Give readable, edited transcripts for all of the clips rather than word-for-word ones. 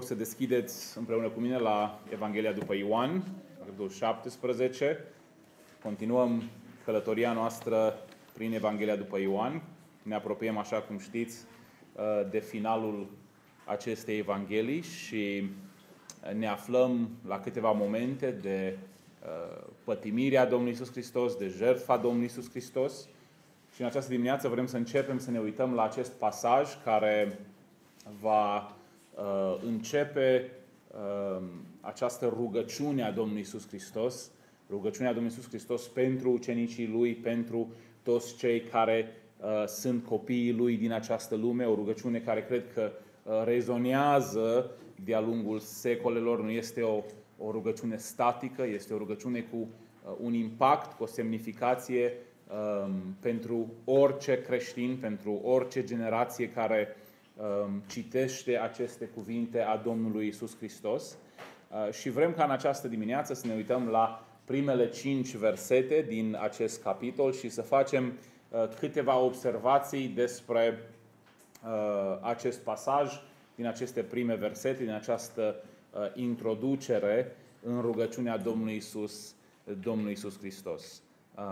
rog să deschideți împreună cu mine la Evanghelia după Ioan, capitolul 17. Continuăm călătoria noastră prin Evanghelia după Ioan. Ne apropiem, așa cum știți, de finalul acestei Evanghelii și ne aflăm la câteva momente de pătimirea Domnului Iisus Hristos, de jertfa Domnului Iisus Hristos. Și în această dimineață vrem să începem să ne uităm la acest pasaj care va începe această rugăciune a Domnului Iisus Hristos, rugăciunea Domnului Iisus Hristos pentru ucenicii Lui, pentru toți cei care sunt copiii Lui din această lume, o rugăciune care cred că rezonează de-a lungul secolelor, nu este o rugăciune statică, este o rugăciune cu un impact, cu o semnificație pentru orice creștin, pentru orice generație care citește aceste cuvinte a Domnului Iisus Hristos. Și vrem ca în această dimineață să ne uităm la primele 5 versete din acest capitol și să facem câteva observații despre acest pasaj, din aceste prime versete, din această introducere în rugăciunea Domnului Iisus Hristos.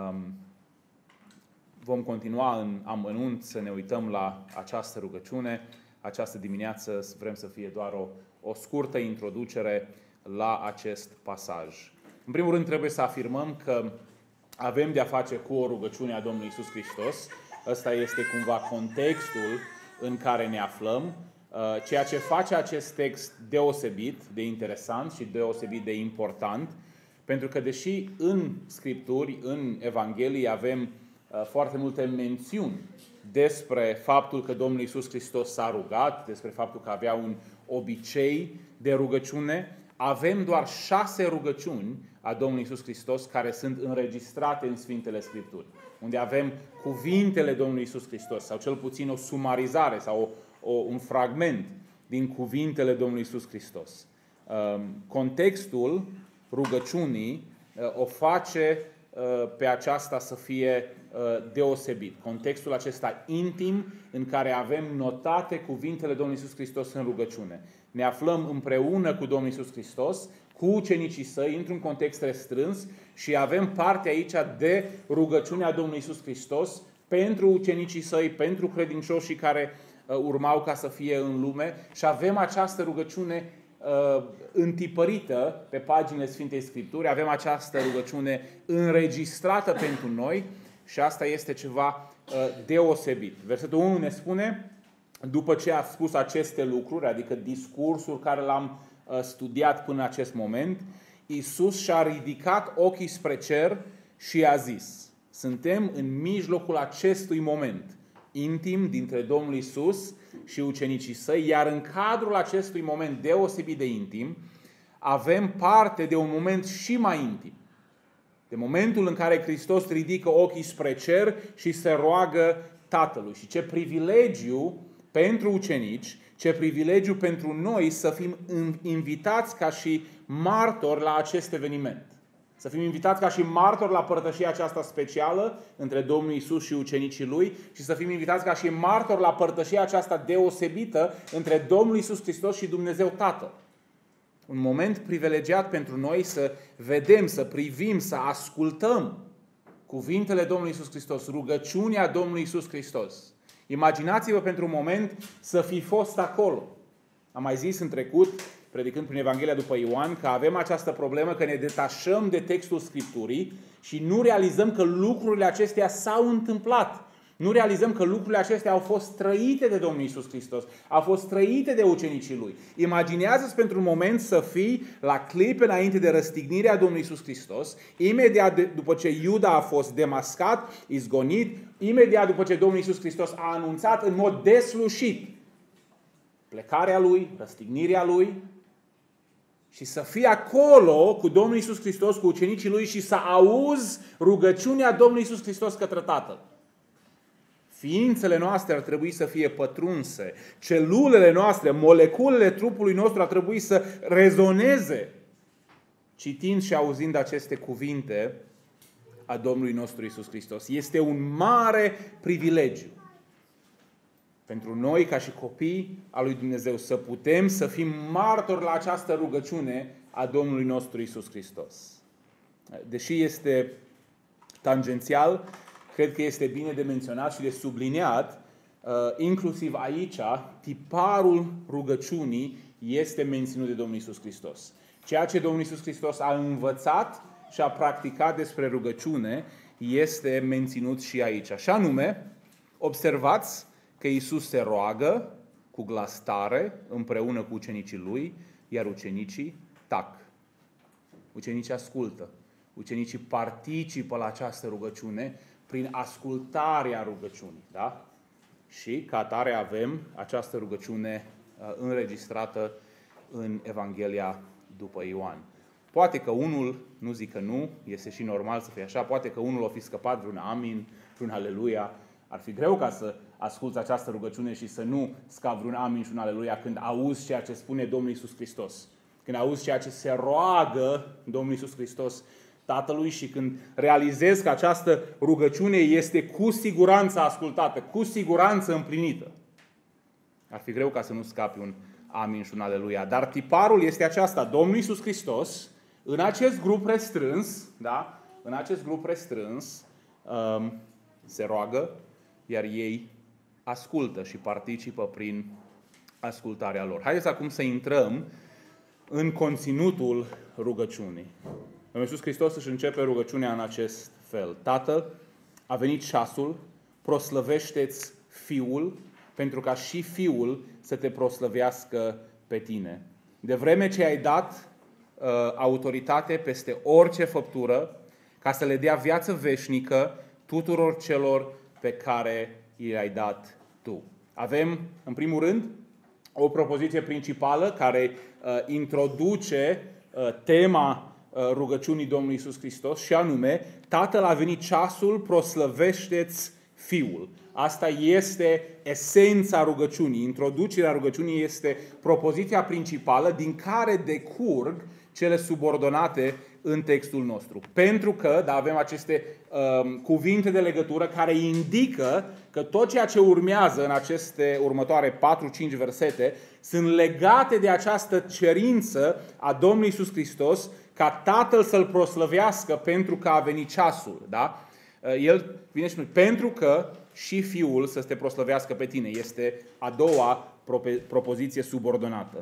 Vom continua în amănunt să ne uităm la această rugăciune. Această dimineață vrem să fie doar o scurtă introducere la acest pasaj. În primul rând trebuie să afirmăm că avem de-a face cu o rugăciune a Domnului Iisus Hristos. Ăsta este cumva contextul în care ne aflăm, ceea ce face acest text deosebit de interesant și deosebit de important, pentru că deși în Scripturi, în Evanghelii avem foarte multe mențiuni despre faptul că Domnul Iisus Hristos s-a rugat, despre faptul că avea un obicei de rugăciune, avem doar 6 rugăciuni a Domnului Iisus Hristos care sunt înregistrate în Sfintele Scripturi, unde avem cuvintele Domnului Iisus Hristos, sau cel puțin o sumarizare sau un fragment din cuvintele Domnului Iisus Hristos. Contextul rugăciunii o face pe aceasta să fie deosebit. Contextul acesta intim în care avem notate cuvintele Domnului Iisus Hristos în rugăciune. Ne aflăm împreună cu Domnul Iisus Hristos, cu ucenicii Săi, într-un context restrâns și avem parte aici de rugăciunea Domnului Iisus Hristos pentru ucenicii Săi, pentru credincioșii care urmau ca să fie în lume și avem această rugăciune întipărită pe paginile Sfintei Scripturi, avem această rugăciune înregistrată pentru noi și asta este ceva deosebit. Versetul 1 ne spune, după ce a spus aceste lucruri, adică discursul care l-am studiat până în acest moment, Iisus și-a ridicat ochii spre cer și a zis, suntem în mijlocul acestui moment intim dintre Domnul Iisus și ucenicii Săi, iar în cadrul acestui moment deosebit de intim, avem parte de un moment și mai intim. De momentul în care Hristos ridică ochii spre cer și se roagă Tatălui. Și ce privilegiu pentru ucenici, ce privilegiu pentru noi să fim invitați ca și martori la acest eveniment. Să fim invitați ca și martori la părtășia aceasta specială între Domnul Iisus și ucenicii Lui și să fim invitați ca și martori la părtășia aceasta deosebită între Domnul Iisus Hristos și Dumnezeu Tatăl. Un moment privilegiat pentru noi să vedem, să privim, să ascultăm cuvintele Domnului Iisus Hristos, rugăciunea Domnului Iisus Hristos. Imaginați-vă pentru un moment să fi fost acolo. Am mai zis în trecut, predicând prin Evanghelia după Ioan, că avem această problemă că ne detașăm de textul Scripturii și nu realizăm că lucrurile acestea s-au întâmplat. Nu realizăm că lucrurile acestea au fost trăite de Domnul Iisus Hristos, au fost trăite de ucenicii Lui. Imaginează-ți pentru un moment să fii la clipe înainte de răstignirea Domnului Iisus Hristos, imediat după ce Iuda a fost demascat, izgonit, imediat după ce Domnul Iisus Hristos a anunțat în mod deslușit plecarea Lui, răstignirea Lui, și să fii acolo cu Domnul Iisus Hristos, cu ucenicii Lui și să auzi rugăciunea Domnului Iisus Hristos către Tatăl. Ființele noastre ar trebui să fie pătrunse, celulele noastre, moleculele trupului nostru ar trebui să rezoneze citind și auzind aceste cuvinte a Domnului nostru Iisus Hristos. Este un mare privilegiu pentru noi ca și copii al lui Dumnezeu să putem să fim martori la această rugăciune a Domnului nostru Iisus Hristos. Deși este tangențial, cred că este bine de menționat și de subliniat, inclusiv aici, tiparul rugăciunii este menținut de Domnul Iisus Hristos. Ceea ce Domnul Iisus Hristos a învățat și a practicat despre rugăciune este menținut și aici. Așa anume, observați că Iisus se roagă cu glas tare împreună cu ucenicii lui, iar ucenicii tac. Ucenicii ascultă. Ucenicii participă la această rugăciune prin ascultarea rugăciunii. Da? Și ca atare avem această rugăciune înregistrată în Evanghelia după Ioan. Poate că unul, nu zic că nu, este și normal să fie așa, poate că unul o fi scăpat vreun amin, vreun aleluia. Ar fi greu ca să asculți această rugăciune și să nu scapi vreun amin și un aleluia când auzi ceea ce spune Domnul Iisus Hristos. Când auzi ceea ce se roagă Domnul Iisus Hristos Tatălui și când realizezi că această rugăciune este cu siguranță ascultată, cu siguranță împlinită. Ar fi greu ca să nu scapi un amin și un aleluia. Dar tiparul este aceasta. Domnul Iisus Hristos, în acest grup restrâns, da? În acest grup restrâns, se roagă, iar ei ascultă și participă prin ascultarea lor. Haideți acum să intrăm în conținutul rugăciunii. Domnul Iisus Hristos își începe rugăciunea în acest fel. Tată, a venit ceasul, proslăvește-ți Fiul, pentru ca și Fiul să te proslăvească pe tine. De vreme ce ai dat autoritate peste orice făptură, ca să le dea viață veșnică tuturor celor pe care i-ai dat tu. Avem, în primul rând, o propoziție principală care introduce tema rugăciunii Domnului Iisus Hristos și anume, Tatăl, a venit ceasul, proslăvește-ți Fiul. Asta este esența rugăciunii. Introducerea rugăciunii este propoziția principală din care decurg cele subordonate în textul nostru. Pentru că avem aceste cuvinte de legătură care indică că tot ceea ce urmează în aceste următoare 4-5 versete sunt legate de această cerință a Domnului Iisus Hristos ca Tatăl să-L proslăvească pentru că a venit ceasul. Da? El vine și spune, pentru că și Fiul să te proslăvească pe tine. Este a doua propoziție subordonată.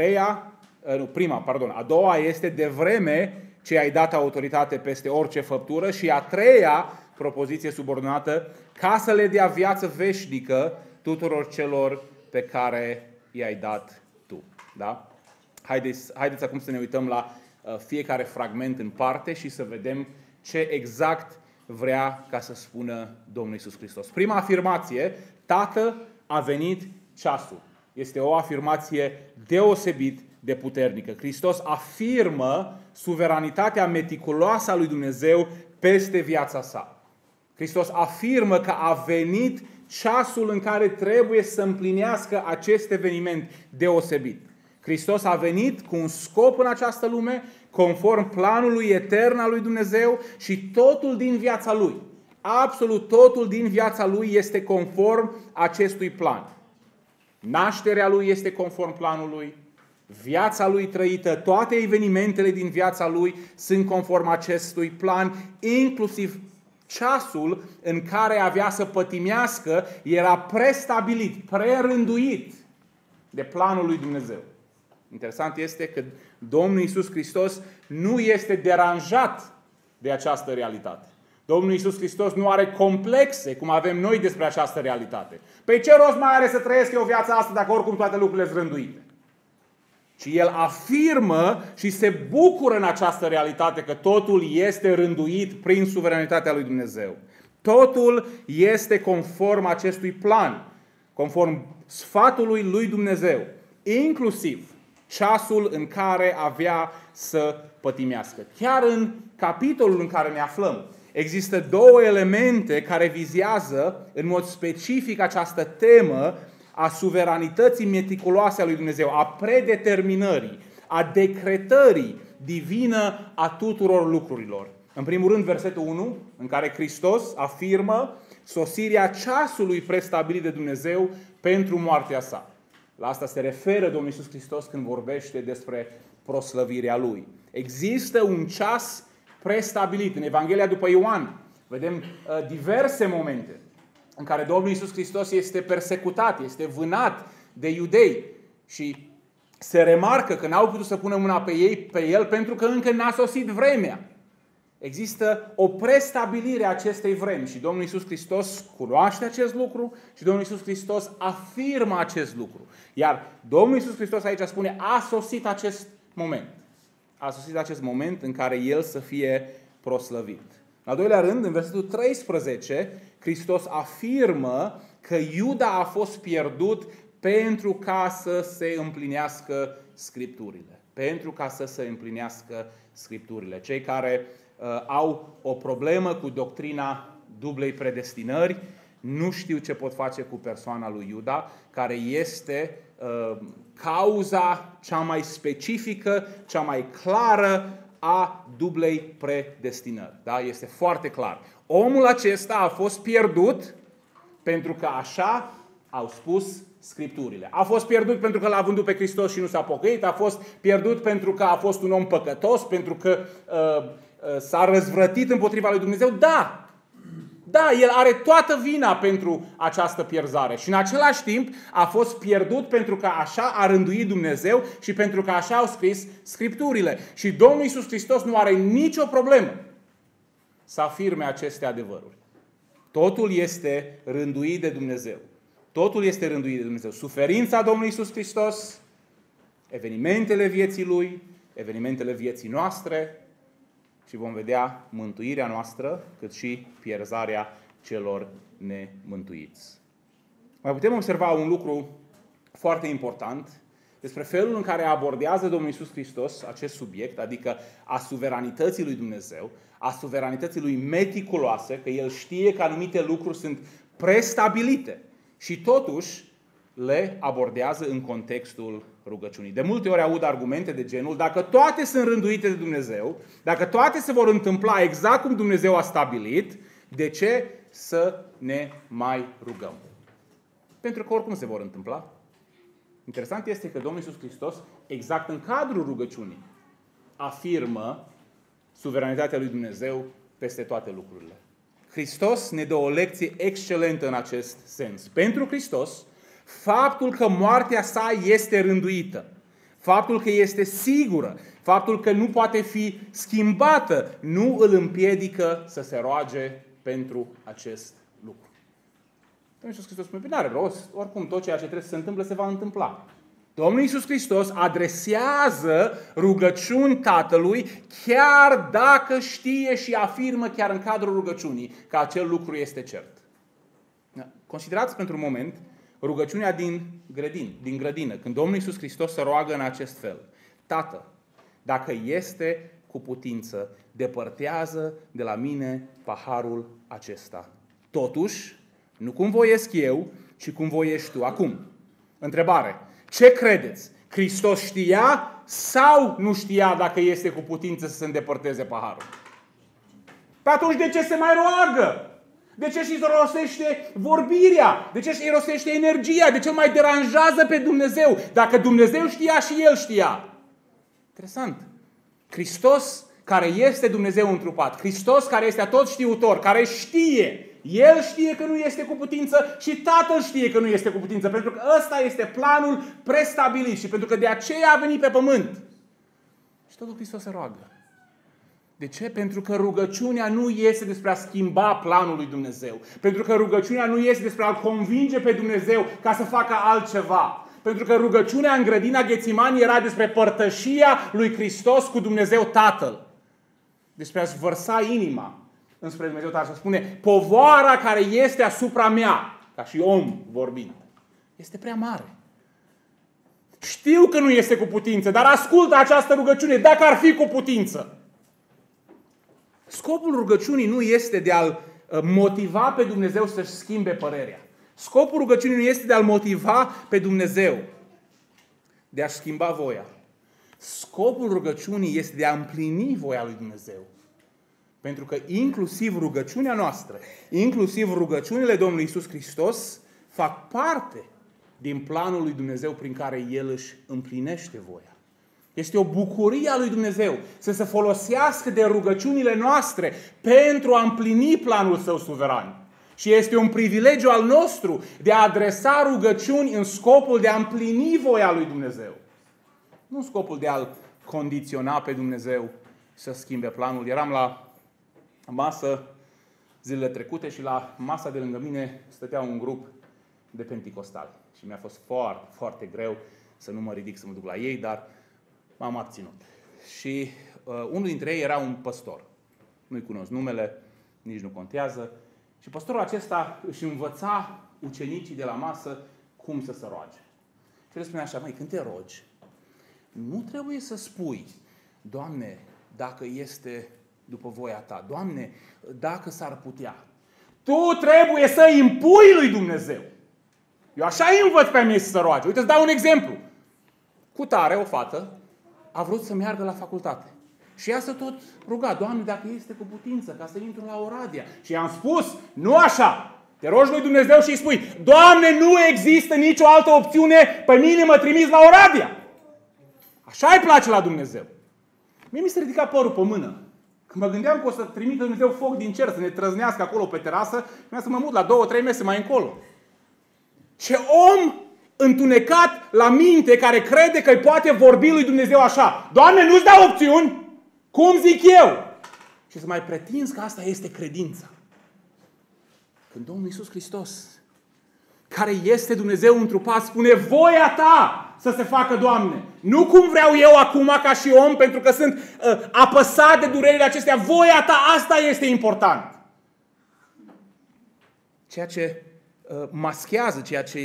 A doua este de vreme ce ai dat autoritate peste orice făptură și a treia propoziție subordonată ca să le dea viață veșnică tuturor celor pe care i-ai dat tu. Da? Haideți acum să ne uităm la fiecare fragment în parte și să vedem ce exact vrea ca să spună Domnul Iisus Hristos. Prima afirmație, Tată, a venit ceasul. Este o afirmație deosebit de puternică. Hristos afirmă suveranitatea meticuloasă a lui Dumnezeu peste viața sa. Hristos afirmă că a venit ceasul în care trebuie să împlinească acest eveniment deosebit. Hristos a venit cu un scop în această lume, conform planului etern al lui Dumnezeu și totul din viața Lui. Absolut totul din viața Lui este conform acestui plan. Nașterea Lui este conform planului, viața Lui trăită, toate evenimentele din viața Lui sunt conform acestui plan, inclusiv ceasul în care avea să pătimească era prestabilit, prerânduit de planul lui Dumnezeu. Interesant este că Domnul Iisus Hristos nu este deranjat de această realitate. Domnul Iisus Hristos nu are complexe, cum avem noi despre această realitate. Păi ce rost mai are să trăiesc eu viața asta dacă oricum toate lucrurile sunt rânduite? Și El afirmă și se bucură în această realitate că totul este rânduit prin suveranitatea lui Dumnezeu. Totul este conform acestui plan, conform sfatului lui Dumnezeu, inclusiv ceasul în care avea să pătimească. Chiar în capitolul în care ne aflăm, există două elemente care vizează în mod specific această temă a suveranității meticuloase a lui Dumnezeu, a predeterminării, a decretării divină a tuturor lucrurilor. În primul rând, versetul 1, în care Hristos afirmă sosirea ceasului prestabilit de Dumnezeu pentru moartea sa. La asta se referă Domnul Iisus Hristos când vorbește despre proslăvirea Lui. Există un ceas prestabilit. În Evanghelia după Ioan vedem diverse momente în care Domnul Iisus Hristos este persecutat, este vânat de iudei și se remarcă că n-au putut să pună mâna pe el pentru că încă n-a sosit vremea. Există o prestabilire a acestei vremi și Domnul Iisus Hristos cunoaște acest lucru și Domnul Iisus Hristos afirmă acest lucru. Iar Domnul Iisus Hristos aici spune, a sosit acest moment. A sosit acest moment în care El să fie proslăvit. În al doilea rând, în versetul 13, Hristos afirmă că Iuda a fost pierdut pentru ca să se împlinească Scripturile. Pentru ca să se împlinească Scripturile. Cei care au o problemă cu doctrina dublei predestinări nu știu ce pot face cu persoana lui Iuda, care este cauza cea mai specifică, cea mai clară a dublei predestinări. Da? Este foarte clar. Omul acesta a fost pierdut pentru că așa au spus Scripturile. A fost pierdut pentru că l-a vândut pe Hristos și nu s-a pocăit, a fost pierdut pentru că a fost un om păcătos, pentru că s-a răzvrătit împotriva lui Dumnezeu. Da! Da, el are toată vina pentru această pierzare și în același timp a fost pierdut pentru că așa a rânduit Dumnezeu și pentru că așa au scris Scripturile. Și Domnul Iisus Hristos nu are nicio problemă să afirme aceste adevăruri. Totul este rânduit de Dumnezeu. Totul este rânduit de Dumnezeu. Suferința Domnului Iisus Hristos, evenimentele vieții Lui, evenimentele vieții noastre, și vom vedea mântuirea noastră, cât și pierzarea celor nemântuiți. Mai putem observa un lucru foarte important despre felul în care abordează Domnul Iisus Hristos acest subiect, adică a suveranității lui Dumnezeu, a suveranității lui meticuloase, că El știe că anumite lucruri sunt prestabilite și totuși le abordează în contextul rugăciunii. De multe ori aud argumente de genul, dacă toate sunt rânduite de Dumnezeu, dacă toate se vor întâmpla exact cum Dumnezeu a stabilit, de ce să ne mai rugăm? Pentru că oricum se vor întâmpla. Interesant este că Domnul Iisus Hristos, exact în cadrul rugăciunii, afirmă suveranitatea lui Dumnezeu peste toate lucrurile. Hristos ne dă o lecție excelentă în acest sens. Pentru Hristos, faptul că moartea sa este rânduită, faptul că este sigură, faptul că nu poate fi schimbată, nu îl împiedică să se roage pentru acest lucru. Domnul Iisus Hristos spune, n-are rost, oricum tot ceea ce trebuie să se întâmple se va întâmpla. Domnul Iisus Hristos adresează rugăciuni Tatălui chiar dacă știe și afirmă chiar în cadrul rugăciunii că acel lucru este cert. Considerați pentru un moment rugăciunea din grădină, când Domnul Iisus Hristos se roagă în acest fel. Tată, dacă este cu putință, depărtează de la mine paharul acesta. Totuși, nu cum voiesc eu, ci cum voiești tu. Acum, întrebare. Ce credeți? Hristos știa sau nu știa dacă este cu putință să se îndepărteze paharul? Pe atunci de ce se mai roagă? De ce își rostește vorbirea? De ce își rostește energia? De ce mai deranjează pe Dumnezeu? Dacă Dumnezeu știa și El știa. Interesant. Hristos care este Dumnezeu întrupat, Hristos care este atotștiutor, care știe, El știe că nu este cu putință și Tatăl știe că nu este cu putință, pentru că ăsta este planul prestabilit și pentru că de aceea a venit pe pământ. Și totul Hristos se roagă. De ce? Pentru că rugăciunea nu este despre a schimba planul lui Dumnezeu. Pentru că rugăciunea nu este despre a-L convinge pe Dumnezeu ca să facă altceva. Pentru că rugăciunea în grădina Ghețimani era despre părtășia lui Hristos cu Dumnezeu Tatăl. Despre a-și vărsa inima înspre Dumnezeu Tatăl. Să spune, povoara care este asupra mea, ca și om vorbind, este prea mare. Știu că nu este cu putință, dar ascultă această rugăciune dacă ar fi cu putință. Scopul rugăciunii nu este de a-L motiva pe Dumnezeu să-și schimbe părerea. Scopul rugăciunii nu este de a-L motiva pe Dumnezeu de a-și schimba voia. Scopul rugăciunii este de a împlini voia lui Dumnezeu. Pentru că inclusiv rugăciunea noastră, inclusiv rugăciunile Domnului Iisus Hristos fac parte din planul lui Dumnezeu prin care El își împlinește voia. Este o bucurie a lui Dumnezeu să se folosească de rugăciunile noastre pentru a împlini planul Său suveran. Și este un privilegiu al nostru de a adresa rugăciuni în scopul de a împlini voia lui Dumnezeu. Nu în scopul de a-L condiționa pe Dumnezeu să schimbe planul. Eram la masă zilele trecute și la masa de lângă mine stătea un grup de penticostali. Și mi-a fost foarte, foarte greu să nu mă ridic să mă duc la ei, dar m-am abținut. Și unul dintre ei era un păstor. Nu-i cunosc numele, nici nu contează. Și păstorul acesta își învăța ucenicii de la masă cum să se roage. Și el spunea așa: măi, când te rogi, nu trebuie să spui: Doamne, dacă este după voia Ta, Doamne, dacă s-ar putea. Tu trebuie să impui lui Dumnezeu. Eu așa îi învăț pe mine să se roage. Uite, îți dau un exemplu. Cu tare, o fată a vrut să meargă la facultate. Și ea se tot ruga: Doamne, dacă este cu putință, ca să intru la Oradea. Și i-am spus: nu așa. Te rogi lui Dumnezeu și îi spui: Doamne, nu există nicio altă opțiune, pe mine mă trimis la Oradea. Așa îi place la Dumnezeu. Mie mi se ridica părul pe mână. Când mă gândeam că o să trimită Dumnezeu foc din cer să ne trăznească acolo pe terasă, vreau să mă mut la 2-3 mese mai încolo. Ce om întunecat la minte care crede că îi poate vorbi lui Dumnezeu așa: Doamne, nu-ți dau opțiuni? Cum zic eu? Și să mai pretinzi că asta este credința. Când Domnul Iisus Hristos, care este Dumnezeu întrupat, spune: voia Ta să se facă, Doamne. Nu cum vreau eu acum ca și om, pentru că sunt apăsat de durerile acestea. Voia Ta, asta este important. Ceea ce maschează, ceea ce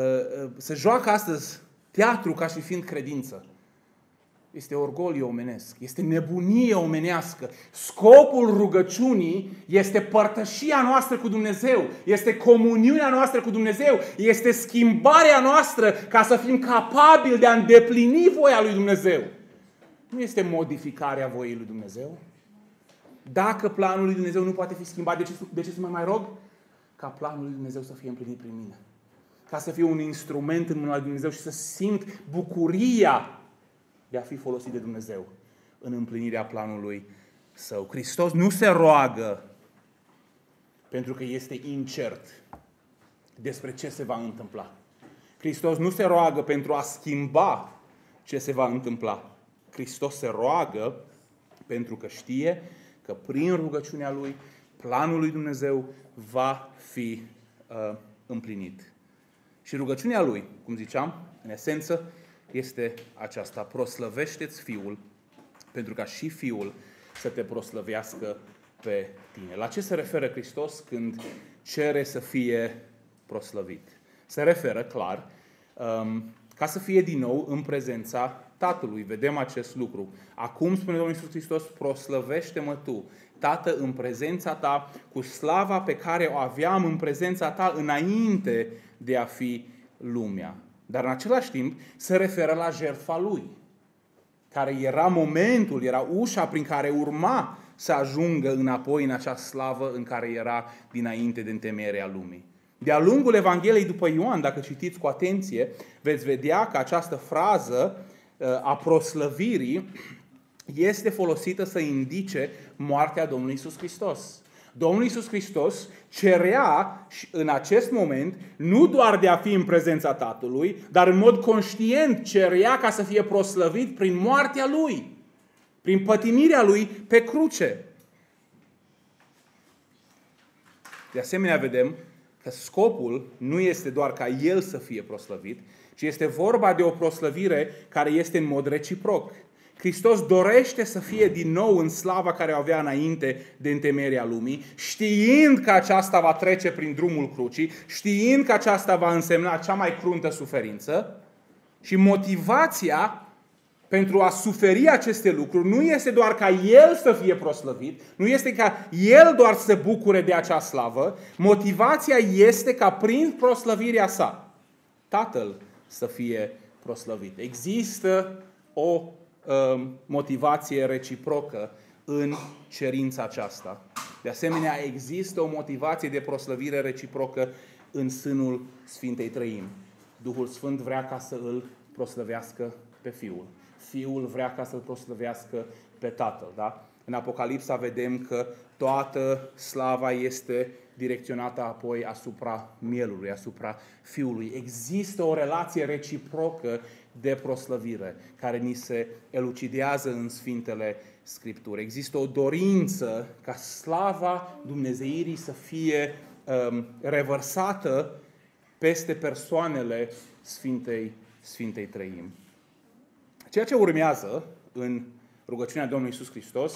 se joacă astăzi teatru ca și fiind credință, este orgoliu omenesc, este nebunie omenească. Scopul rugăciunii este părtășia noastră cu Dumnezeu, este comuniunea noastră cu Dumnezeu, este schimbarea noastră ca să fim capabili de a îndeplini voia lui Dumnezeu. Nu este modificarea voii lui Dumnezeu. Dacă planul lui Dumnezeu nu poate fi schimbat, de ce să mă mai rog? Ca planul lui Dumnezeu să fie împlinit prin mine. Ca să fie un instrument în mâna lui Dumnezeu și să simt bucuria de a fi folosit de Dumnezeu în împlinirea planului Său. Hristos nu se roagă pentru că este incert despre ce se va întâmpla. Hristos nu se roagă pentru a schimba ce se va întâmpla. Hristos se roagă pentru că știe că prin rugăciunea Lui, planul lui Dumnezeu va fi împlinit. Și rugăciunea Lui, cum ziceam, în esență, este aceasta: proslăvește-ți Fiul, pentru ca și Fiul să te proslăvească pe tine. La ce se referă Hristos când cere să fie proslăvit? Se referă, clar, ca să fie din nou în prezența Tatălui. Vedem acest lucru. Acum, spune Domnul Iisus Hristos: proslăvește-mă Tu, Tată, în prezența Ta, cu slava pe care o aveam în prezența Ta înainte de a fi lumea. Dar în același timp se referă la jertfa Lui, care era momentul, era ușa prin care urma să ajungă înapoi în acea slavă în care era dinainte de întemeierea lumii. De-a lungul Evangheliei după Ioan, dacă citiți cu atenție, veți vedea că această frază a proslăvirii este folosită să indice moartea Domnului Iisus Hristos. Domnul Iisus Hristos cerea în acest moment nu doar de a fi în prezența Tatălui, dar în mod conștient cerea ca să fie proslăvit prin moartea Lui, prin pătimirea Lui pe cruce. De asemenea, vedem că scopul nu este doar ca El să fie proslăvit, ci este vorba de o proslăvire care este în mod reciproc. Hristos dorește să fie din nou în slava care o avea înainte de întemeierea lumii, știind că aceasta va trece prin drumul crucii, știind că aceasta va însemna cea mai cruntă suferință, și motivația pentru a suferi aceste lucruri nu este doar ca El să fie proslăvit, nu este ca El doar să se bucure de acea slavă, motivația este ca prin proslăvirea Sa Tatăl să fie proslăvit. Există o motivație reciprocă în cerința aceasta. De asemenea, există o motivație de proslăvire reciprocă în sânul Sfintei Trăimi. Duhul Sfânt vrea ca să îl proslăvească pe Fiul. Fiul vrea ca să îl proslăvească pe Tatăl. Da? În Apocalipsa vedem că toată slava este direcționată apoi asupra Mielului, asupra Fiului. Există o relație reciprocă de proslăvire care ni se elucidează în Sfintele Scripturi. Există o dorință ca slava Dumnezeirii să fie revărsată peste persoanele Sfintei Treimi. Ceea ce urmează în rugăciunea Domnului Iisus Hristos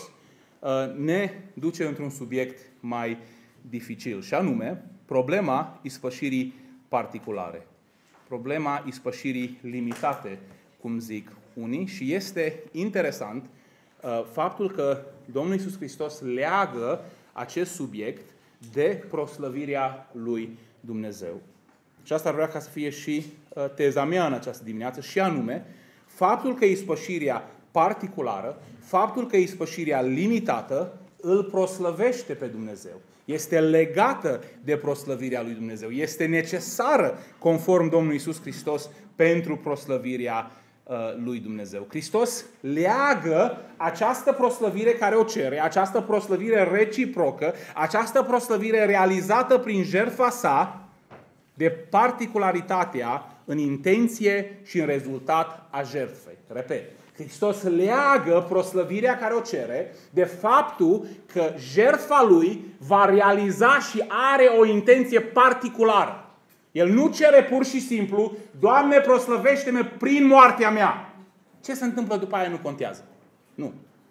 ne duce într-un subiect mai dificil, și anume problema ispășirii particulare. Problema ispășirii limitate, cum zic unii, și este interesant faptul că Domnul Iisus Hristos leagă acest subiect de proslăvirea lui Dumnezeu. Și asta ar vrea ca să fie și teza mea în această dimineață, și anume faptul că ispășirea particulară, faptul că ispășirea limitată îl proslăvește pe Dumnezeu. Este legată de proslăvirea lui Dumnezeu. Este necesară, conform Domnului Iisus Hristos, pentru proslăvirea lui Dumnezeu. Hristos leagă această proslăvire care o cere, această proslăvire reciprocă, această proslăvire realizată prin jertfa sa, de particularitatea în intenție și în rezultat a jertfei. Repet, Hristos leagă proslăvirea care o cere de faptul că jertfa lui va realiza și are o intenție particulară. El nu cere pur și simplu: Doamne, proslăvește-mă prin moartea mea. Ce se întâmplă după aia nu contează. Nu.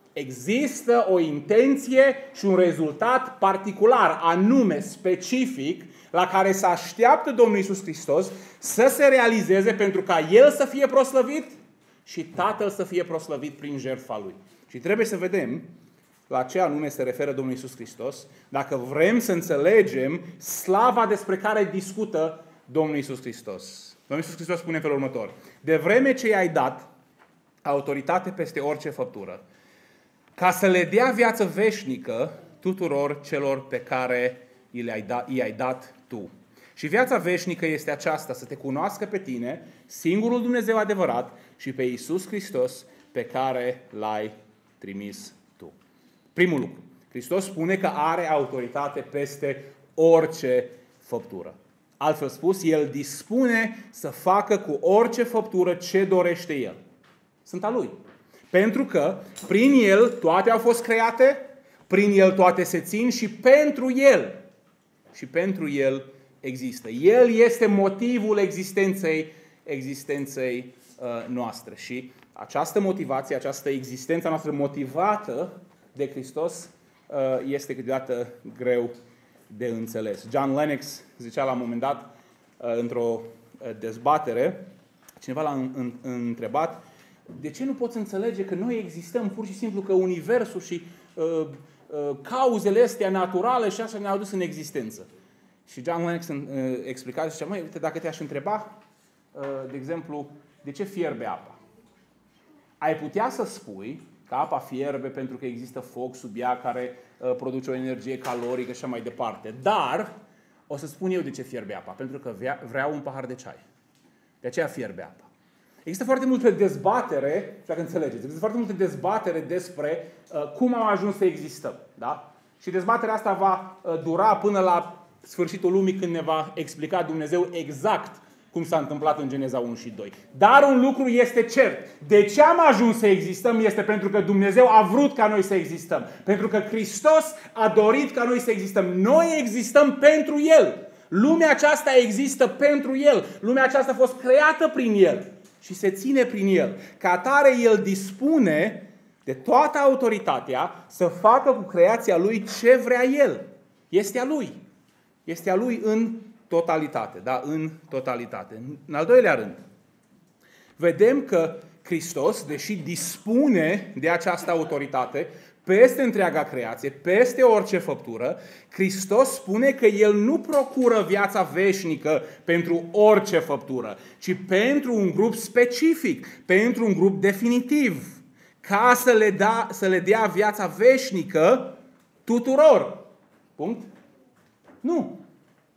Există o intenție și un rezultat particular, anume, specific, la care se așteaptă Domnul Iisus Hristos să se realizeze pentru ca El să fie proslăvit și Tatăl să fie proslăvit prin jertfa Lui. Și trebuie să vedem la ce anume se referă Domnul Iisus Hristos, dacă vrem să înțelegem slava despre care discută Domnul Iisus Hristos. Domnul Iisus Hristos spune în felul următor: de vreme ce i-ai dat autoritate peste orice făptură, ca să le dea viață veșnică tuturor celor pe care i-ai dat tu. Și viața veșnică este aceasta: să te cunoască pe tine, singurul Dumnezeu adevărat, și pe Iisus Hristos pe care l-ai trimis tu. Primul lucru. Hristos spune că are autoritate peste orice făptură. Altfel spus, El dispune să facă cu orice făptură ce dorește El. Sunt a Lui. Pentru că prin El toate au fost create, prin El toate se țin și pentru El. Și pentru El există. El este motivul existenței noastre. Și această motivație, această existență noastră motivată de Hristos este câteodată greu de înțeles. John Lennox zicea la un moment dat, într-o dezbatere, cineva l-a întrebat: de ce nu poți înțelege că noi existăm pur și simplu, că universul și cauzele astea naturale și așa ne-au adus în existență? Și John Lennox explica și zicea: măi, uite, dacă te-aș întreba, de exemplu, de ce fierbe apa? Ai putea să spui că apa fierbe pentru că există foc sub ea care produce o energie calorică și așa mai departe. Dar o să spun eu de ce fierbe apa. Pentru că vreau un pahar de ceai. De aceea fierbe apa. Există foarte multe dezbatere, dacă înțelegeți, există foarte multe dezbatere despre cum am ajuns să existăm. Da? Și dezbaterea asta va dura până la sfârșitul lumii, când ne va explica Dumnezeu exact cum s-a întâmplat în Geneza 1 și 2. Dar un lucru este cert. De ce am ajuns să existăm este pentru că Dumnezeu a vrut ca noi să existăm. Pentru că Hristos a dorit ca noi să existăm. Noi existăm pentru El. Lumea aceasta există pentru El. Lumea aceasta a fost creată prin El și se ține prin El. Ca atare, El dispune de toată autoritatea să facă cu creația Lui ce vrea El. Este a Lui. Este a Lui în totalitate, da? În totalitate. În al doilea rând, vedem că Hristos, deși dispune de această autoritate peste întreaga creație, peste orice făptură, Hristos spune că El nu procură viața veșnică pentru orice făptură, ci pentru un grup specific, pentru un grup definitiv, ca să le dea viața veșnică tuturor. Punct? Nu.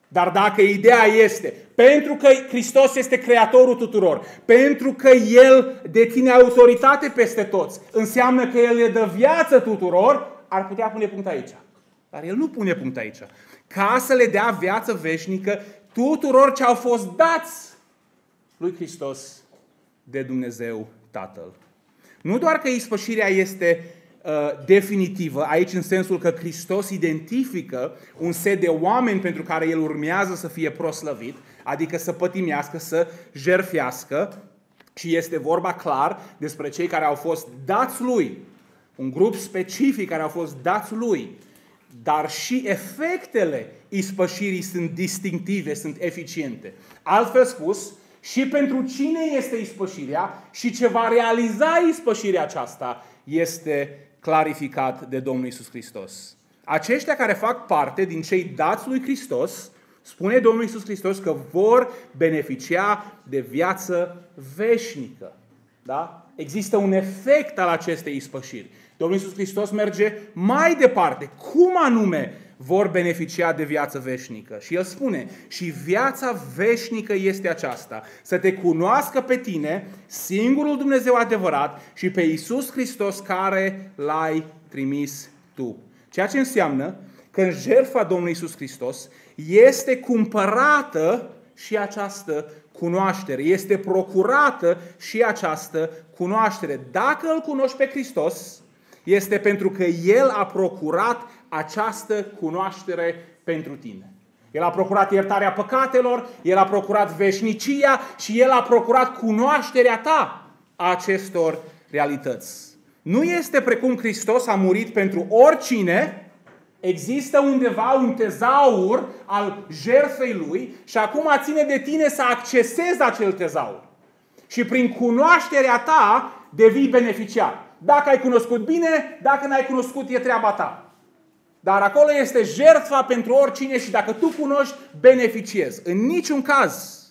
Dar dacă ideea este, pentru că Hristos este creatorul tuturor, pentru că El deține autoritate peste toți, înseamnă că El le dă viață tuturor, ar putea pune punct aici. Dar El nu pune punct aici. Ca să le dea viață veșnică tuturor ce au fost dați lui Hristos de Dumnezeu Tatăl. Nu doar că ispășirea este definitivă, aici în sensul că Hristos identifică un set de oameni pentru care El urmează să fie proslăvit, adică să pătimească, să jertfească, și este vorba clar despre cei care au fost dați Lui, un grup specific care au fost dați Lui, dar și efectele ispășirii sunt distinctive, sunt eficiente. Altfel spus, și pentru cine este ispășirea și ce va realiza ispășirea aceasta este clarificat de Domnul Iisus Hristos. Aceștia care fac parte din cei dați lui Hristos, spune Domnul Iisus Hristos că vor beneficia de viață veșnică. Da? Există un efect al acestei ispășiri. Domnul Iisus Hristos merge mai departe. Cum anume vor beneficia de viață veșnică? Și El spune, și viața veșnică este aceasta, să te cunoască pe tine, singurul Dumnezeu adevărat, și pe Iisus Hristos care L-ai trimis tu. Ceea ce înseamnă că în jertfa Domnului Iisus Hristos este cumpărată și această cunoaștere, este procurată și această cunoaștere. Dacă îl cunoști pe Hristos, este pentru că El a procurat această cunoaștere pentru tine. El a procurat iertarea păcatelor, El a procurat veșnicia și El a procurat cunoașterea ta a acestor realități. Nu este precum Hristos a murit pentru oricine. Există undeva un tezaur al jertfei Lui și acum ține de tine să accesezi acel tezaur. Și prin cunoașterea ta devii beneficiar. Dacă ai cunoscut bine, dacă n-ai cunoscut, e treaba ta. Dar acolo este jertfa pentru oricine și dacă tu cunoști, beneficiezi. În niciun caz.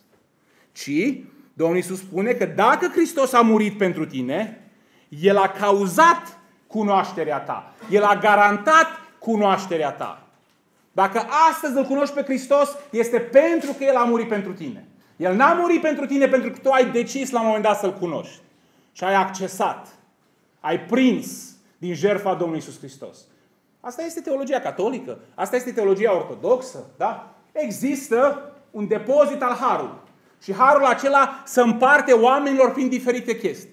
Ci, Domnul Iisus spune că dacă Hristos a murit pentru tine, El a cauzat cunoașterea ta. El a garantat cunoașterea ta. Dacă astăzi îl cunoști pe Hristos, este pentru că El a murit pentru tine. El n-a murit pentru tine pentru că tu ai decis la un moment dat să-L cunoști. Și ai accesat. Ai prins din jertfa Domnului Iisus Hristos. Asta este teologia catolică. Asta este teologia ortodoxă. Da? Există un depozit al harului. Și harul acela se împarte oamenilor prin diferite chestii.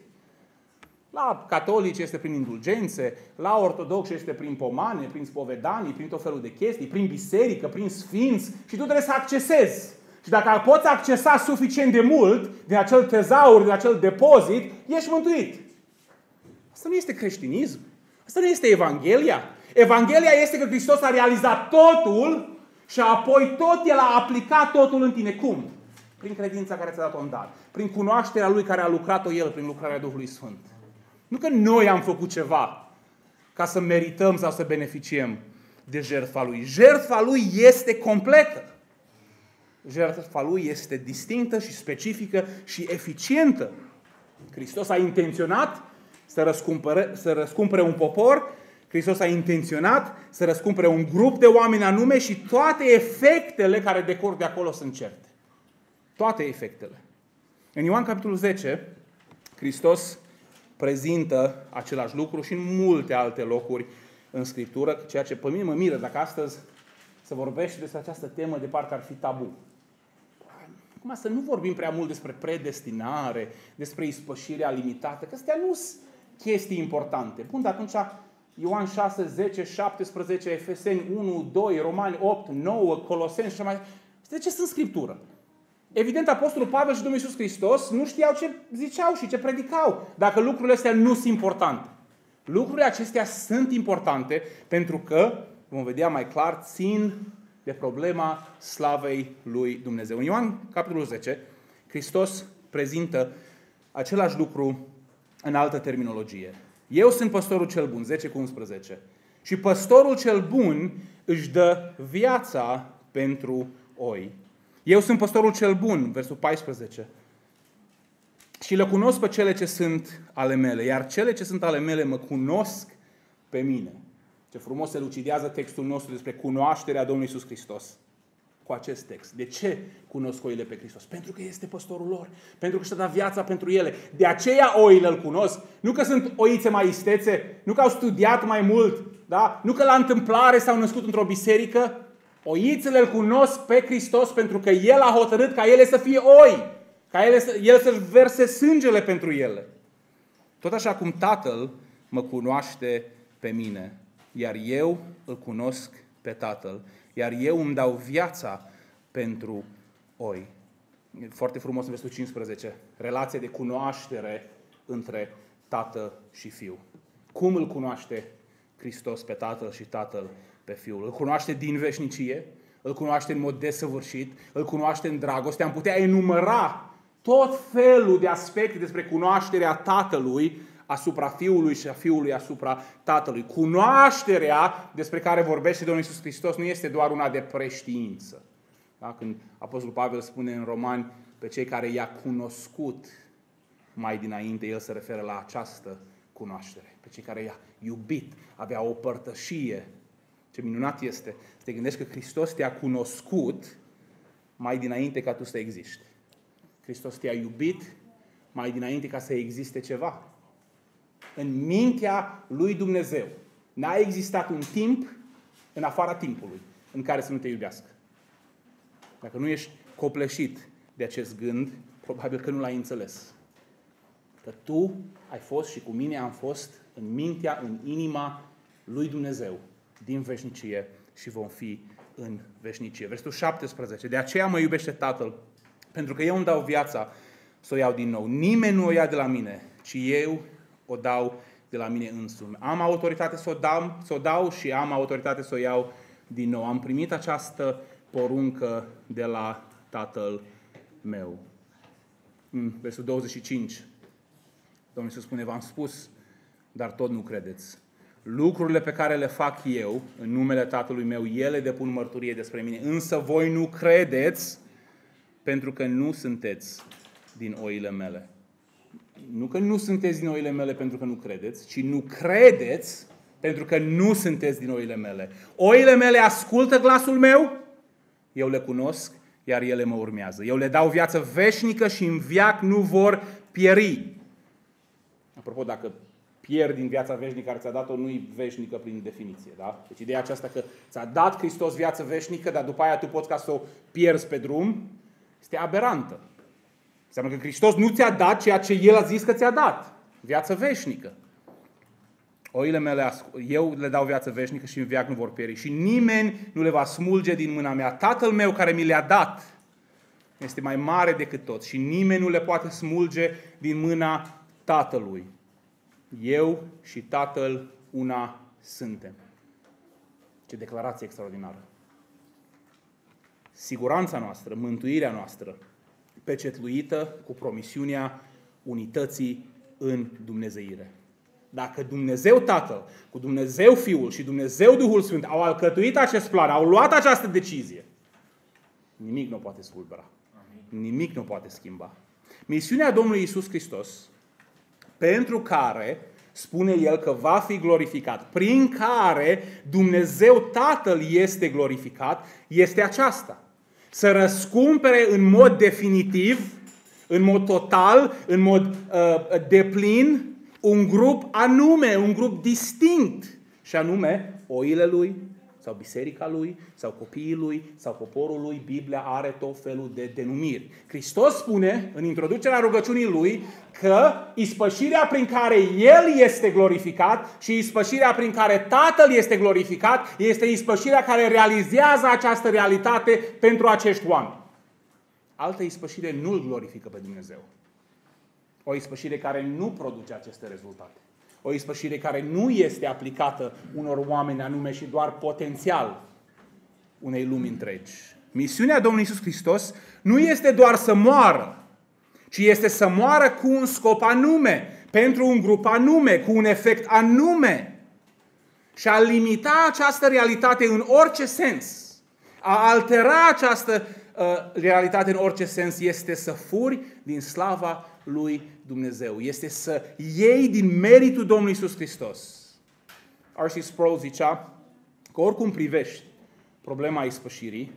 La catolici este prin indulgențe, la ortodoxi este prin pomane, prin spovedanii, prin tot felul de chestii, prin biserică, prin sfinți, și tu trebuie să accesezi. Și dacă poți accesa suficient de mult din acel tezaur, din acel depozit, ești mântuit. Asta nu este creștinism. Asta nu este Evanghelia. Evanghelia este că Hristos a realizat totul și apoi tot El a aplicat totul în tine. Cum? Prin credința care ți-a dat-o în dar. Prin cunoașterea Lui care a lucrat-o El prin lucrarea Duhului Sfânt. Nu că noi am făcut ceva ca să merităm sau să beneficiem de jertfa Lui. Jertfa Lui este completă. Jertfa Lui este distinctă și specifică și eficientă. Hristos a intenționat să răscumpere un popor, Hristos a intenționat să răscumpere un grup de oameni anume și toate efectele care decurg de acolo sunt certe. Toate efectele. În Ioan capitolul 10, Hristos prezintă același lucru și în multe alte locuri în Scriptură, ceea ce pe mine mă miră dacă astăzi se vorbește despre această temă de parcă ar fi tabu. Acum să nu vorbim prea mult despre predestinare, despre ispășirea limitată, că astea nu sunt chestii importante. Bun, dar atunci Ioan 6, 10, 17, Efeseni 1, 2, Romani 8, 9, Coloseni și așa mai. De ce sunt Scriptură? Evident, Apostolul Pavel și Domnul Iisus Hristos nu știau ce ziceau și ce predicau, dacă lucrurile astea nu sunt importante. Lucrurile acestea sunt importante pentru că, vom vedea mai clar, țin de problema slavei lui Dumnezeu. În Ioan, capitolul 10, Hristos prezintă același lucru în altă terminologie. Eu sunt păstorul cel bun, 10:11. Și păstorul cel bun își dă viața pentru oi. Eu sunt păstorul cel bun, versul 14. Și le cunosc pe cele ce sunt ale mele, iar cele ce sunt ale mele mă cunosc pe mine. Ce frumos se lucidează textul nostru despre cunoașterea Domnului Iisus Hristos. cu acest text. De ce cunosc oile pe Hristos? Pentru că este păstorul lor. Pentru că și-a dat viața pentru ele. De aceea oile îl cunosc. Nu că sunt oițe mai istețe, nu că au studiat mai mult, da? Nu că la întâmplare s-au născut într-o biserică. Oițele îl cunosc pe Hristos pentru că El a hotărât ca ele să fie oi. Ca El să-și verse sângele pentru ele. Tot așa cum Tatăl mă cunoaște pe mine, iar eu îl cunosc pe Tatăl, iar eu îmi dau viața pentru oi. E foarte frumos în versetul 15. Relație de cunoaștere între Tată și Fiu. Cum îl cunoaște Hristos pe Tatăl și Tatăl pe Fiul? Îl cunoaște din veșnicie, îl cunoaște în mod desăvârșit, îl cunoaște în dragoste. Am putea enumera tot felul de aspecte despre cunoașterea Tatălui asupra Fiului și a Fiului asupra Tatălui. Cunoașterea despre care vorbește Domnul Iisus Hristos nu este doar una de preștiință. Da? Când Apostolul Pavel spune în Romani pe cei care i-a cunoscut mai dinainte, el se referă la această cunoaștere. Pe cei care i-a iubit, avea o părtășie. Ce minunat este să te gândești că Hristos te-a cunoscut mai dinainte ca tu să existi. Hristos te-a iubit mai dinainte ca să existe ceva. În mintea lui Dumnezeu n-a existat un timp în afara timpului în care să nu te iubească. Dacă nu ești copleșit de acest gând, probabil că nu l-ai înțeles. Că tu ai fost și cu mine am fost în mintea, în inima lui Dumnezeu din veșnicie și vom fi în veșnicie. Versetul 17. De aceea mă iubește Tatăl, pentru că eu îmi dau viața să o iau din nou. Nimeni nu o ia de la mine, ci eu o dau de la mine însumi. Am autoritate să o dau și am autoritate să o iau din nou. Am primit această poruncă de la Tatăl meu. Versul 25. Domnul Iisus spune, v-am spus, dar tot nu credeți. Lucrurile pe care le fac eu, în numele Tatălui meu, ele depun mărturie despre mine. Însă voi nu credeți, pentru că nu sunteți din oile mele. Nu că nu sunteți din oile mele pentru că nu credeți, ci nu credeți pentru că nu sunteți din oile mele. Oile mele ascultă glasul meu, eu le cunosc, iar ele mă urmează. Eu le dau viață veșnică și în veac nu vor pieri. Apropo, dacă pierzi din viața veșnică care ți-a dat-o, nu-i veșnică prin definiție. Da? Deci ideea aceasta că ți-a dat Hristos viață veșnică, dar după aia tu poți ca să o pierzi pe drum, este aberantă. Înseamnă că Hristos nu ți-a dat ceea ce El a zis că ți-a dat. Viață veșnică. Oile mele, eu le dau viață veșnică și în veac nu vor pieri. Și nimeni nu le va smulge din mâna mea. Tatăl meu care mi le-a dat este mai mare decât tot. Și nimeni nu le poate smulge din mâna Tatălui. Eu și Tatăl una suntem. Ce declarație extraordinară. Siguranța noastră, mântuirea noastră, pecetluită cu promisiunea unității în dumnezeire. Dacă Dumnezeu Tatăl, cu Dumnezeu Fiul și Dumnezeu Duhul Sfânt au alcătuit acest plan, au luat această decizie, nimic nu poate spulbera. Nimic nu poate schimba. Misiunea Domnului Iisus Hristos, pentru care spune El că va fi glorificat, prin care Dumnezeu Tatăl este glorificat, este aceasta. Să răscumpere în mod definitiv, în mod total, în mod deplin, un grup anume, un grup distinct, și anume oile Lui, sau biserica Lui, sau copiii Lui, sau poporul Lui. Biblia are tot felul de denumiri. Hristos spune, în introducerea rugăciunii Lui, că ispășirea prin care El este glorificat și ispășirea prin care Tatăl este glorificat este ispășirea care realizează această realitate pentru acești oameni. Altă ispășire nu îl glorifică pe Dumnezeu. O ispășire care nu produce aceste rezultate. O ispășire care nu este aplicată unor oameni anume și doar potențial unei lumi întregi. Misiunea Domnului Iisus Hristos nu este doar să moară, ci este să moară cu un scop anume, pentru un grup anume, cu un efect anume. Și a limita această realitate în orice sens, a altera această realitate în orice sens, este să furi din slava lui Dumnezeu. Este să iei din meritul Domnului Iisus Hristos. R.C. Sproul zicea că oricum privești problema ispășirii,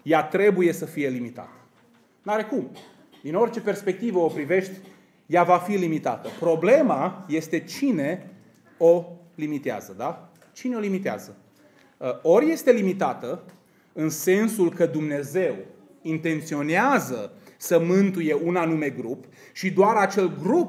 ea trebuie să fie limitată. N-are cum. Din orice perspectivă o privești, ea va fi limitată. Problema este cine o limitează, da? Cine o limitează? Ori este limitată în sensul că Dumnezeu intenționează să mântuie un anume grup și doar acel grup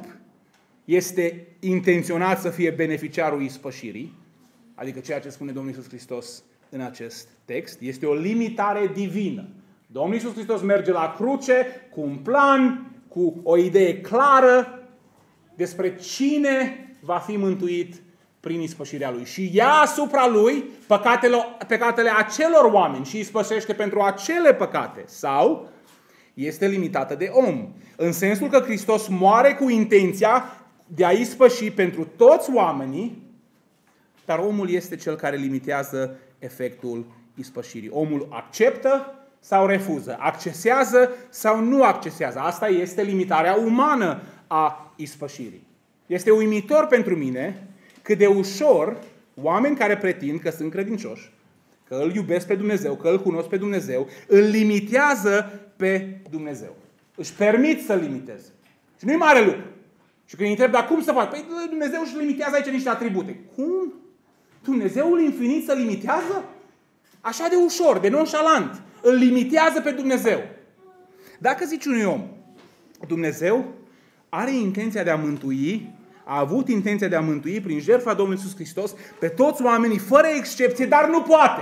este intenționat să fie beneficiarul ispășirii, adică ceea ce spune Domnul Iisus Hristos în acest text, este o limitare divină. Domnul Iisus Hristos merge la cruce cu un plan, cu o idee clară despre cine va fi mântuit prin ispășirea Lui. Și ia asupra Lui păcatele acelor oameni și ispășește pentru acele păcate. Sau este limitată de om. În sensul că Hristos moare cu intenția de a ispăși pentru toți oamenii, dar omul este cel care limitează efectul ispășirii. Omul acceptă sau refuză, accesează sau nu accesează. Asta este limitarea umană a ispășirii. Este uimitor pentru mine cât de ușor oameni care pretind că sunt credincioși, că îl iubesc pe Dumnezeu, că îl cunosc pe Dumnezeu, îl limitează pe Dumnezeu. Își permit să-l limiteze. Și nu-i mare lucru. Și când îi întreb, dar cum să fac? Păi Dumnezeu își limitează aici niște atribute. Cum? Dumnezeul infinit să limitează? Așa de ușor, de nonșalant. Îl limitează pe Dumnezeu. Dacă zici unui om, Dumnezeu are intenția de a mântui, a avut intenția de a mântui prin jertfa Domnului Iisus Hristos pe toți oamenii, fără excepție, dar nu poate.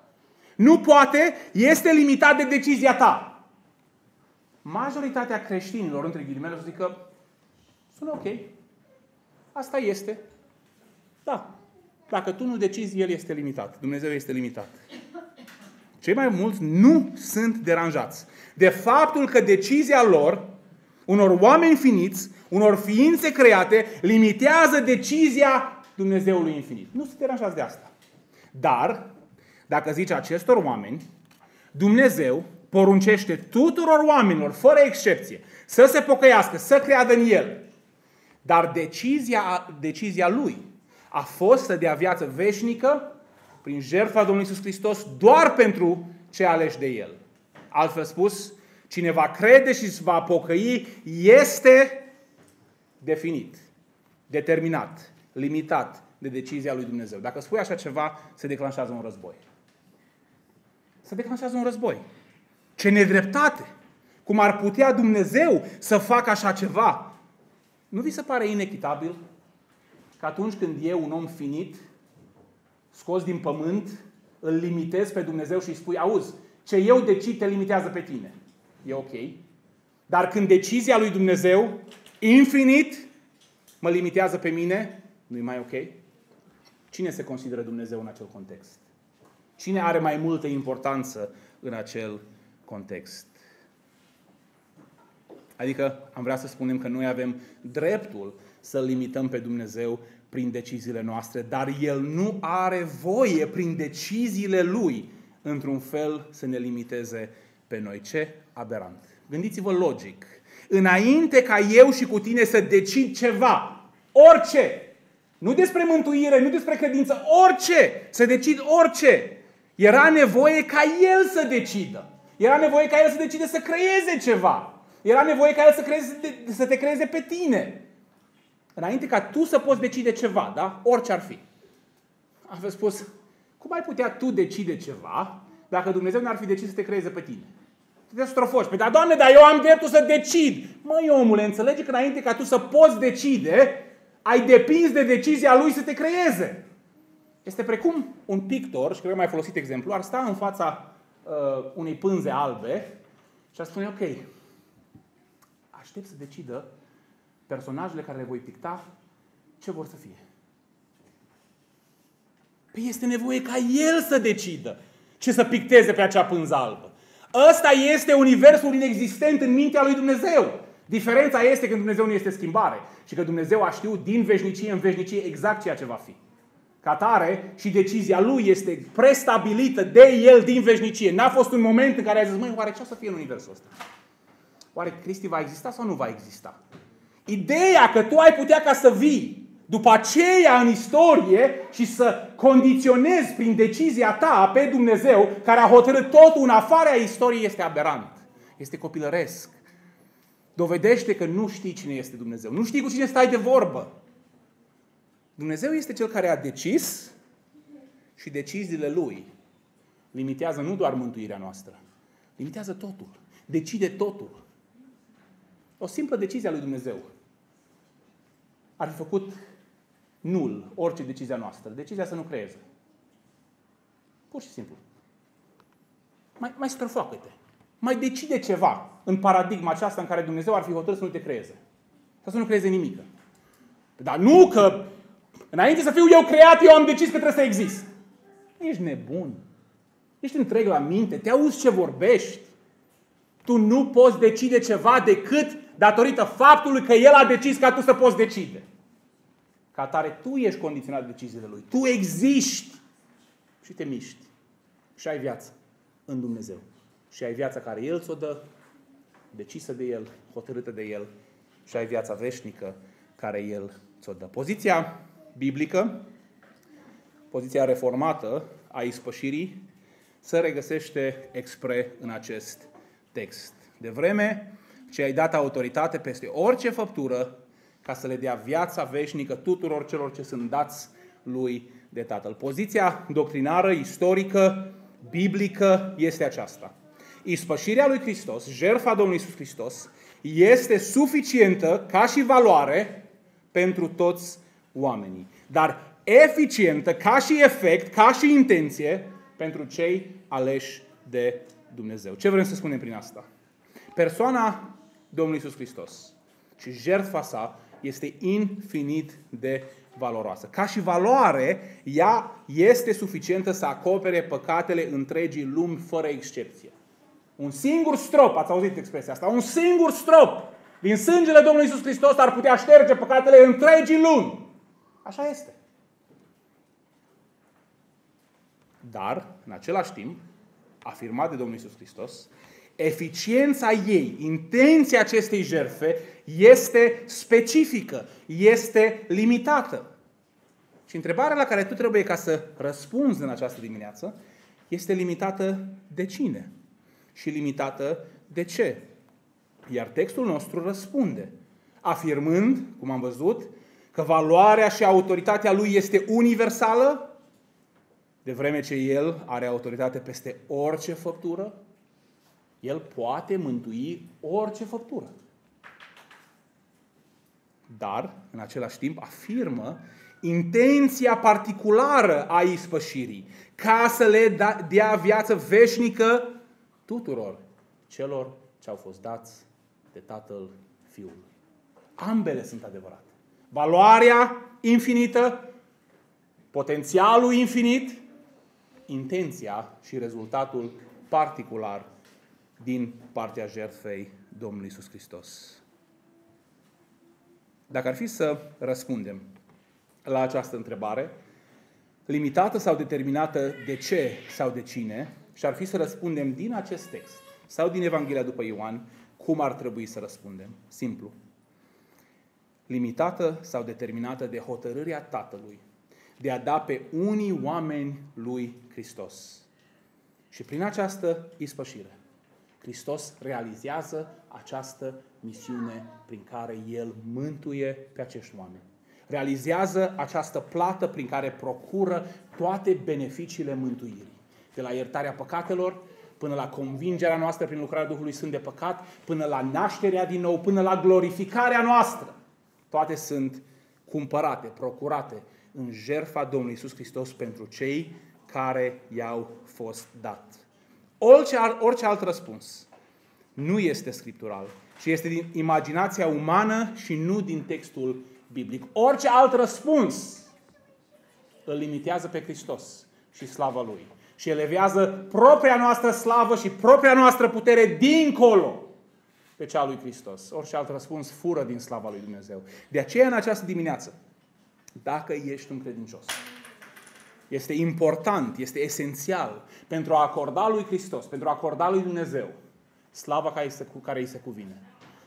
Nu poate, este limitat de decizia ta. Majoritatea creștinilor, între ghilimele, să zică, sună ok. Asta este. Da. Dacă tu nu decizi, El este limitat. Dumnezeu este limitat. Cei mai mulți nu sunt deranjați de faptul că decizia lor, unor oameni finiți, unor ființe create, limitează decizia Dumnezeului infinit. Nu sunt deranjați de asta. Dar, dacă zici acestor oameni, Dumnezeu poruncește tuturor oamenilor, fără excepție, să se pocăiască, să creadă în El. Dar decizia Lui a fost să dea viață veșnică prin jertfa Domnului Iisus Hristos doar pentru cei aleși de El. Altfel spus, cine va crede și se va pocăi este definit, determinat, limitat de decizia lui Dumnezeu. Dacă spui așa ceva, se declanșează un război. Se declanșează un război. Ce nedreptate! Cum ar putea Dumnezeu să facă așa ceva? Nu vi se pare inechitabil că atunci când eu, un om finit, scos din pământ, îl limitez pe Dumnezeu și îi spui, auzi, ce eu decid te limitează pe tine. E ok. Dar când decizia lui Dumnezeu, infinit, mă limitează pe mine, nu-i mai ok? Cine se consideră Dumnezeu în acel context? Cine are mai multă importanță în acel context? Adică am vrea să spunem că noi avem dreptul să-L limităm pe Dumnezeu prin deciziile noastre, dar El nu are voie prin deciziile Lui într-un fel să ne limiteze pe noi. Ce aberant! Gândiți-vă logic. Înainte ca eu și cu tine să decid ceva, orice, nu despre mântuire, nu despre credință, orice, să decid orice, era nevoie ca El să decidă. Era nevoie ca El să decide să creeze ceva. Era nevoie ca El să te creeze pe tine. Înainte ca tu să poți decide ceva, da? Orice ar fi. Am spus, cum ai putea tu decide ceva dacă Dumnezeu n-ar fi decis să te creeze pe tine? Te strofoși. Păi, dar Doamne, dar eu am dreptul să decid. Măi, omule, înțelegi că înainte ca tu să poți decide, ai depins de decizia Lui să te creeze. Este precum un pictor, și cred că mai folosit exemplu, ar sta în fața unei pânze albe și ar spune, ok, aștept să decidă personajele care le voi picta ce vor să fie. Păi este nevoie ca El să decidă ce să picteze pe acea pânză albă. Ăsta este universul inexistent în mintea lui Dumnezeu. Diferența este că Dumnezeu nu este schimbare și că Dumnezeu a știut din veșnicie în veșnicie exact ceea ce va fi. Ca atare, și decizia Lui este prestabilită de El din veșnicie. N-a fost un moment în care a zis, măi, oare ce o să fie în universul ăsta? Oare Cristi va exista sau nu va exista? Ideea că tu ai putea ca să vii după aceea în istorie și să condiționezi prin decizia ta pe Dumnezeu care a hotărât totul în afara istoriei este aberant. Este copilăresc. Dovedește că nu știi cine este Dumnezeu. Nu știi cu cine stai de vorbă. Dumnezeu este Cel care a decis și deciziile Lui limitează nu doar mântuirea noastră. Limitează totul. Decide totul. O simplă decizie a lui Dumnezeu ar fi făcut nul orice decizia noastră. Decizia să nu creeze. Pur și simplu. Mai străfoacă-te. Mai decide ceva în paradigma aceasta în care Dumnezeu ar fi hotărât să nu te creeze. Sau să nu creeze nimic. Dar nu că înainte să fiu eu creat, eu am decis că trebuie să exist. Ești nebun. Ești întreg la minte. Te auzi ce vorbești. Tu nu poți decide ceva decât datorită faptului că El a decis ca tu să poți decide. Ca atare, tu ești condiționat de deciziile Lui. Tu existi și te miști. Și ai viață în Dumnezeu. Și ai viața care El ți-o dă, decisă de El, hotărâtă de El. Și ai viața veșnică care El ți-o dă. Poziția biblică, poziția reformată a ispășirii, se regăsește expre în acest text. De vreme ce ai dat autoritate peste orice făptură, ca să le dea viața veșnică tuturor celor ce sunt dați Lui de Tatăl. Poziția doctrinară, istorică, biblică este aceasta. Ispășirea lui Hristos, jertfa Domnului Iisus Hristos, este suficientă ca și valoare pentru toți oamenii. Dar eficientă ca și efect, ca și intenție pentru cei aleși de Dumnezeu. Ce vrem să spunem prin asta? Persoana Domnului Iisus Hristos și jertfa sa este infinit de valoroasă. Ca și valoare, ea este suficientă să acopere păcatele întregii lumi fără excepție. Un singur strop, ați auzit expresia asta, un singur strop din sângele Domnului Iisus Hristos ar putea șterge păcatele întregii lumi. Așa este. Dar, în același timp, afirmat de Domnul Iisus Hristos, eficiența ei, intenția acestei jertfe este specifică, este limitată. Și întrebarea la care tu trebuie ca să răspunzi în această dimineață este limitată de cine? Și limitată de ce? Iar textul nostru răspunde, afirmând, cum am văzut, că valoarea și autoritatea lui este universală, de vreme ce el are autoritate peste orice făptură, el poate mântui orice făptură. Dar, în același timp, afirmă intenția particulară a ispășirii, ca să le dea viață veșnică tuturor celor ce au fost dați de Tatăl Fiului. Ambele sunt adevărate. Valoarea infinită, potențialul infinit, intenția și rezultatul particular din partea jertfei Domnului Iisus Hristos. Dacă ar fi să răspundem la această întrebare, limitată sau determinată de ce sau de cine, și ar fi să răspundem din acest text sau din Evanghelia după Ioan, cum ar trebui să răspundem? Simplu. Limitată sau determinată de hotărârea Tatălui de a da pe unii oameni lui Hristos. Și prin această ispășire, Hristos realizează această misiune prin care El mântuie pe acești oameni. Realizează această plată prin care procură toate beneficiile mântuirii. De la iertarea păcatelor, până la convingerea noastră prin lucrarea Duhului Sfânt de păcat, până la nașterea din nou, până la glorificarea noastră. Toate sunt cumpărate, procurate în jertfa Domnului Iisus Hristos pentru cei care i-au fost dat. Orice alt răspuns nu este scriptural, ci este din imaginația umană și nu din textul biblic. Orice alt răspuns îl limitează pe Hristos și slava Lui. Și elevează propria noastră slavă și propria noastră putere dincolo pe cea lui Hristos. Orice alt răspuns fură din slava lui Dumnezeu. De aceea, în această dimineață, dacă ești un credincios, este important, este esențial pentru a acorda lui Hristos, pentru a acorda lui Dumnezeu slava care îi se cuvine.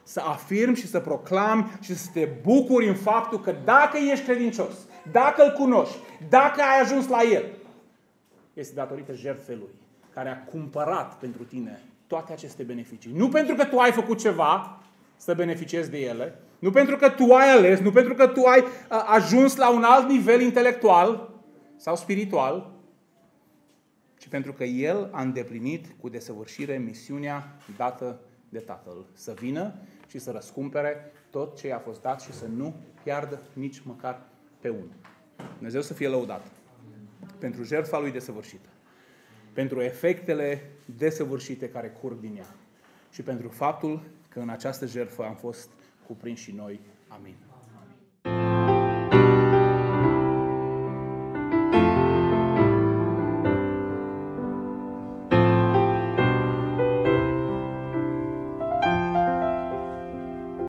să afirmi și să proclami și să te bucuri în faptul că dacă ești credincios, dacă îl cunoști, dacă ai ajuns la el, este datorită jertfei lui, care a cumpărat pentru tine toate aceste beneficii. Nu pentru că tu ai făcut ceva să beneficiezi de ele, nu pentru că tu ai ales, nu pentru că tu ai ajuns la un alt nivel intelectual sau spiritual, ci pentru că el a îndeplinit cu desăvârșire misiunea dată de Tatăl. Să vină și să răscumpere tot ce i-a fost dat și să nu piardă nici măcar pe unul. Dumnezeu să fie lăudat pentru jertfa lui desăvârșită, pentru efectele desăvârșite care curg din ea și pentru faptul că în această jertfă am fost cuprinși și noi. Amin.